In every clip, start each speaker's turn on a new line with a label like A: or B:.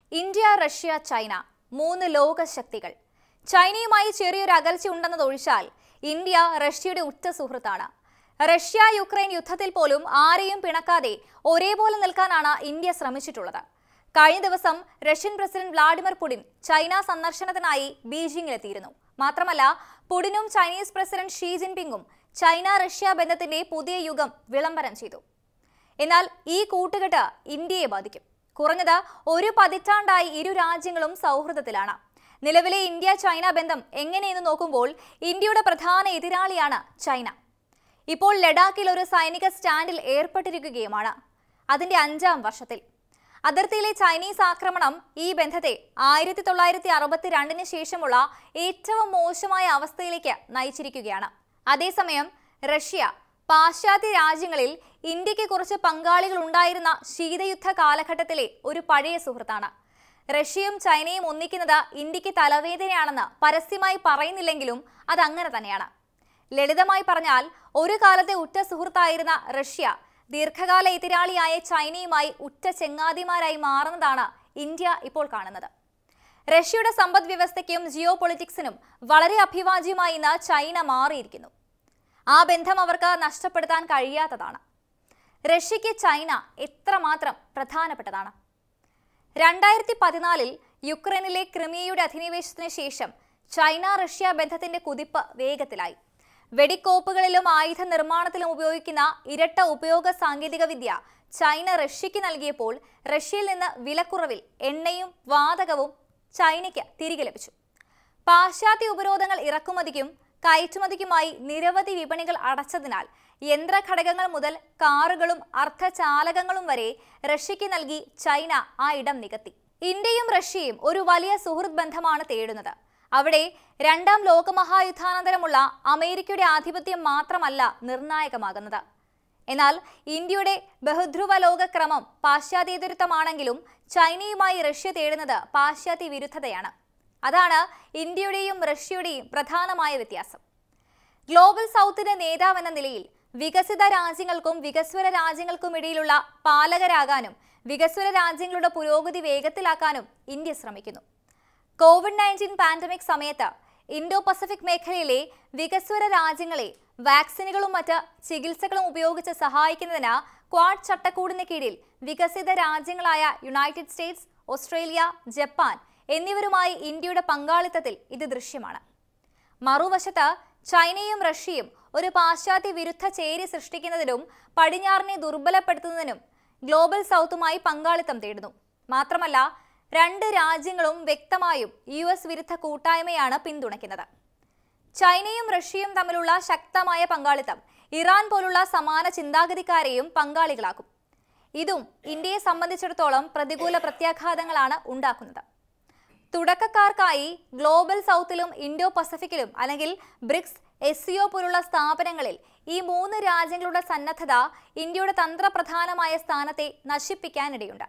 A: India, Russia, China മൂന്ന് ലോകശക്തികൾ. ചൈനയുമായി ചെറിയൊരു അകൽച്ച ഉണ്ടെന്നതൊഴിച്ചാൽ ഇന്ത്യ റഷ്യയുടെ ഉറ്റ സുഹൃത്താണ്. റഷ്യ യുക്രൈൻ യുദ്ധത്തിൽ പോലും ആരെയും പിണക്കാതെ ഒരേപോലെ നിൽക്കാനാണ് ഇന്ത്യ ശ്രമിച്ചിട്ടുള്ളത്. കഴിഞ്ഞ ദിവസം Russian president Vladimir Putin China സന്ദർശനത്തിനായി ബീജിംഗിലെത്തിയിരുന്നു. മാത്രമല്ല, പുടിനും ചൈനീസ് പ്രസിഡന്റ് ഷീ ജിൻപിങ്ങും ചൈന റഷ്യ ബന്ധത്തിന്റെ പുതിയ യുഗം വിളംബരം ചെയ്തു. എന്നാൽ ഈ കൂട്ടുകെട്ട് ഇന്ത്യയെ ബാധിക്കും. കുറഞ്ഞത് ഒരു പതിറ്റാണ്ടായി ഇരു രാജ്യങ്ങളും സൗഹൃദത്തിലാണ്. നിലവിലെ ഇന്ത്യ ചൈന ബന്ധം എങ്ങനെയെന്ന് നോക്കുമ്പോൾ ഇന്ത്യയുടെ പ്രധാന എതിരാളിയാണ് ചൈന. ഇപ്പോൾ ലഡാക്കിൽ ഒരു സൈനിക സ്റ്റാൻഡിൽ ഏർപ്പെട്ടിരിക്കുകയുമാണ്. അതിന്റെ 5ാം വർഷത്തിൽ അതിർത്തിയിലെ ചൈനീസ് ആക്രമണം ഈ ബന്ധത്തെ 1962 ശേഷമുള്ള ഏറ്റവും മോശമായ അവസ്ഥയിലേക്ക് നയിച്ചിരിക്കുകയാണ്. അതേസമയം റഷ്യ പാശ്ചാത്യ രാജ്യങ്ങളിൽ ഇന്ത്യക്ക് കുറച്ച് പങ്കാളികൾ ഉണ്ടായിരുന്ന ശീതയുദ്ധ കാലഘട്ടത്തിലെ ഒരു പഴയ സുഹൃത്താണ്. റഷ്യയും ചൈനയും ഒന്നിക്കുന്നത് ഇന്ത്യക്ക് തലവേദനയാണെന്ന് പരസ്യമായി പറയുന്നില്ലെങ്കിലും അതങ്ങനെ തന്നെയാണ്. ലളിതമായി പറഞ്ഞാൽ, ഒരു കാലത്തെ ഉറ്റ സുഹൃത്തായിരുന്ന റഷ്യ ദീർഘകാല എതിരാളിയായ ചൈനയുമായി ഉറ്റ ചെങ്ങാതിമാരായി മാറുന്നതാണ് ഇന്ത്യ ഇപ്പോൾ കാണുന്നത്. റഷ്യയുടെ സമ്പദ് വ്യവസ്ഥയ്ക്കും ജിയോ പൊളിറ്റിക്സിനും വളരെ അഭിവാജ്യമായി ഇന്ന് ചൈന മാറിയിരിക്കുന്നു. ആ ബന്ധം അവർക്ക് നഷ്ടപ്പെടുത്താൻ കഴിയാത്തതാണ്. റഷ്യയ്ക്ക് ചൈന എത്രമാത്രം പ്രധാനപ്പെട്ടതാണ്. 2014 യുക്രൈനിലെ ക്രിമിയയുടെ അധിനിവേശത്തിന് ശേഷം ചൈന റഷ്യ ബന്ധത്തിന്റെ കുതിപ്പ് വേഗത്തിലായി. വെടിക്കോപ്പുകളിലും ആയുധ നിർമ്മാണത്തിലും ഉപയോഗിക്കുന്ന ഇരട്ട ഉപയോഗ സാങ്കേതിക വിദ്യ ചൈന റഷ്യയ്ക്ക് നൽകിയപ്പോൾ റഷ്യയിൽ നിന്ന് വിലക്കുറവിൽ എണ്ണയും വാതകവും ചൈനയ്ക്ക് തിരികെ ലഭിച്ചു. പാശ്ചാത്യ ഉപരോധങ്ങൾ ഇറക്കുമതിക്കും കയറ്റുമതിക്കുമായി നിരവധി വിപണികൾ അടച്ചതിനാൽ യന്ത്രഘടകങ്ങൾ മുതൽ കാറുകളും അർദ്ധചാലകങ്ങളും വരെ റഷ്യയ്ക്ക് നൽകി ചൈന ആ ഇടം നികത്തി. ഇന്ത്യയും റഷ്യയും ഒരു വലിയ സുഹൃത്ത് ബന്ധമാണ് തേടുന്നത്. അവിടെ 2ാം ലോകമഹായുദ്ധാനന്തരമുള്ള അമേരിക്കയുടെ ആധിപത്യം മാത്രമല്ല നിർണായകമാകുന്നത്. എന്നാൽ ഇന്ത്യയുടെ ബഹുധ്രുവ ലോകക്രമം പാശ്ചാത്യേതരത്വമാണെങ്കിലും ചൈനയുമായി റഷ്യ തേടുന്നത് പാശ്ചാത്യ വിരുദ്ധതയാണ്. അതാണ് ഇന്ത്യയുടെയും റഷ്യയുടെയും പ്രധാനമായ വ്യത്യാസം. ഗ്ലോബൽ സൗത്തിന്റെ നേതാവെന്ന നിലയിൽ വികസിത രാജ്യങ്ങൾക്കും വികസ്വര രാജ്യങ്ങൾക്കും ഇടയിലുള്ള പാലകരാകാനും വികസ്വര രാജ്യങ്ങളുടെ പുരോഗതി വേഗത്തിലാക്കാനും ഇന്ത്യ ശ്രമിക്കുന്നു. COVID-19 പാൻഡമിക് സമയത്ത് ഇൻഡോ പസഫിക് മേഖലയിലെ വികസ്വര രാജ്യങ്ങളെ വാക്സിനുകളും മറ്റ് ചികിത്സകളും ഉപയോഗിച്ച് സഹായിക്കുന്നതിന് ക്വാഡ് ചട്ടക്കൂടിന് കീഴിൽ വികസിത രാജ്യങ്ങളായ യുണൈറ്റഡ് സ്റ്റേറ്റ്സ്, ഓസ്ട്രേലിയ, ജപ്പാൻ എന്നിവരുമായി ഇന്ത്യയുടെ പങ്കാളിത്തത്തിൽ ഇത് ദൃശ്യമാണ്. മറുവശത്ത് ചൈനയും റഷ്യയും ഒരു പാശ്ചാത്യ വിരുദ്ധ ചേരി സൃഷ്ടിക്കുന്നതിനും പടിഞ്ഞാറിനെ ദുർബലപ്പെടുത്തുന്നതിനും ഗ്ലോബൽ സൗത്തുമായി പങ്കാളിത്തം തേടുന്നു. മാത്രമല്ല, 2 രാജ്യങ്ങളും വ്യക്തമായും US വിരുദ്ധ കൂട്ടായ്മയാണ് പിന്തുണയ്ക്കുന്നത്. ചൈനയും റഷ്യയും തമ്മിലുള്ള ശക്തമായ പങ്കാളിത്തം ഇറാൻ പോലുള്ള സമാന ചിന്താഗതിക്കാരെയും പങ്കാളികളാക്കും. ഇതും ഇന്ത്യയെ സംബന്ധിച്ചിടത്തോളം പ്രതികൂല പ്രത്യാഘാതങ്ങളാണ് ഉണ്ടാക്കുന്നത്. തുടക്കക്കാർക്കായി ഗ്ലോബൽ സൗത്തിലും ഇൻഡോ പസഫിക്കിലും അല്ലെങ്കിൽ ബ്രിക്സ്, SCO പോലുള്ള സ്ഥാപനങ്ങളിൽ ഈ 3 രാജ്യങ്ങളുടെ സന്നദ്ധത ഇന്ത്യയുടെ തന്ത്രപ്രധാനമായ സ്ഥാനത്തെ നശിപ്പിക്കാനിടയുണ്ട്.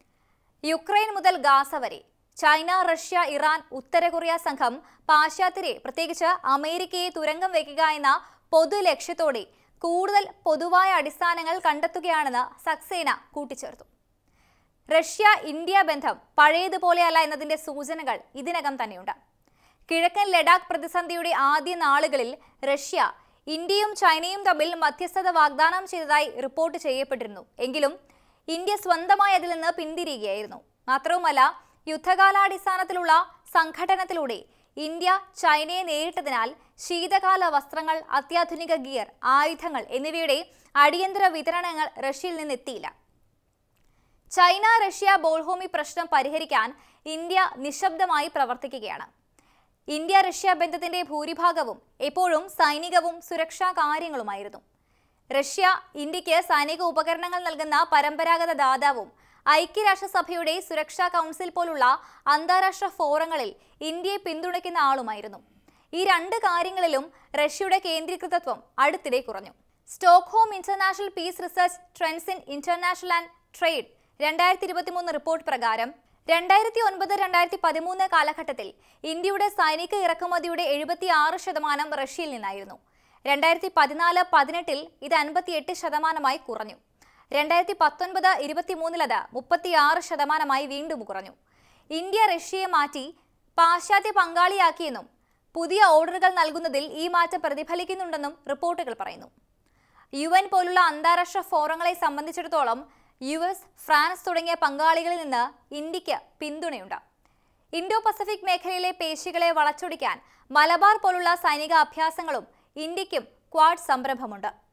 A: യുക്രൈൻ മുതൽ ഗാസ വരെ ചൈന, റഷ്യ, ഇറാൻ, ഉത്തര കൊറിയ സംഘം പാശ്ചാത്യരെ, പ്രത്യേകിച്ച് അമേരിക്കയെ തുരങ്കം വയ്ക്കുക എന്ന പൊതു ലക്ഷ്യത്തോടെ കൂടുതൽ പൊതുവായ അടിസ്ഥാനങ്ങൾ കണ്ടെത്തുകയാണെന്ന് സക്സേന കൂട്ടിച്ചേർത്തു. റഷ്യ ഇന്ത്യ ബന്ധം പഴയതുപോലെയല്ല എന്നതിന്റെ സൂചനകൾ ഇതിനകം തന്നെയുണ്ട്. കിഴക്കൻ ലഡാക്ക് പ്രതിസന്ധിയുടെ ആദ്യ നാളുകളിൽ റഷ്യ ഇന്ത്യയും ചൈനയും തമ്മിൽ മധ്യസ്ഥത വാഗ്ദാനം ചെയ്തതായി റിപ്പോർട്ട് ചെയ്യപ്പെട്ടിരുന്നു. എങ്കിലും ഇന്ത്യ സ്വന്തമായി അതിൽ നിന്ന് പിന്തിരിയുകയായിരുന്നു. മാത്രവുമല്ല, യുദ്ധകാലാടിസ്ഥാനത്തിലുള്ള സംഘടനത്തിലൂടെ ഇന്ത്യ ചൈനയെ നേരിട്ടതിനാൽ ശീതകാല വസ്ത്രങ്ങൾ, അത്യാധുനിക ഗിയർ, ആയുധങ്ങൾ എന്നിവയുടെ അടിയന്തര വിതരണങ്ങൾ റഷ്യയിൽ നിന്നെത്തിയില്ല. ചൈന റഷ്യ ബോൾഹോമി പ്രശ്നം പരിഹരിക്കാൻ ഇന്ത്യ നിശബ്ദമായി പ്രവർത്തിക്കുകയാണ്. ഇന്ത്യ റഷ്യ ബന്ധത്തിന്റെ ഭൂരിഭാഗവും എപ്പോഴും സൈനികവും സുരക്ഷാ കാര്യങ്ങളുമായിരുന്നു. റഷ്യ ഇന്ത്യക്ക് സൈനിക ഉപകരണങ്ങൾ നൽകുന്ന പരമ്പരാഗത ദാതാവും ഐക്യരാഷ്ട്രസഭയുടെ സുരക്ഷാ കൗൺസിൽ പോലുള്ള അന്താരാഷ്ട്ര ഫോറങ്ങളിൽ ഇന്ത്യയെ പിന്തുണയ്ക്കുന്ന ആളുമായിരുന്നു. ഈ 2 കാര്യങ്ങളിലും റഷ്യയുടെ കേന്ദ്രീകൃതത്വം അടുത്തിടെ കുറഞ്ഞു. Stockholm International Peace Research trends in international and trade 2023 report പ്രകാരം 2009-2013 കാലഘട്ടത്തിൽ ഇന്ത്യയുടെ സൈനിക ഇറക്കുമതിയുടെ 76% റഷ്യയിൽ നിന്നായിരുന്നു. 2014-18 ഇത് 58% കുറഞ്ഞു. 2019-23 അത് 36% വീണ്ടും കുറഞ്ഞു. ഇന്ത്യ റഷ്യയെ മാറ്റി പാശ്ചാത്യ പങ്കാളിയാക്കിയെന്നും പുതിയ ഓർഡറുകൾ നൽകുന്നതിൽ ഈ മാറ്റം പ്രതിഫലിക്കുന്നുണ്ടെന്നും റിപ്പോർട്ടുകൾ പറയുന്നു. UN പോലുള്ള അന്താരാഷ്ട്ര ഫോറങ്ങളെ സംബന്ധിച്ചിടത്തോളം US, ഫ്രാൻസ് തുടങ്ങിയ പങ്കാളികളിൽ നിന്ന് ഇന്ത്യക്ക് പിന്തുണയുണ്ട്. ഇൻഡോ പസഫിക് മേഖലയിലെ പേശികളെ വളച്ചൊടിക്കാൻ മലബാർ പോലുള്ള സൈനിക അഭ്യാസങ്ങളും ഇന്ത്യക്കും ക്വാഡ് സംരംഭമുണ്ട്.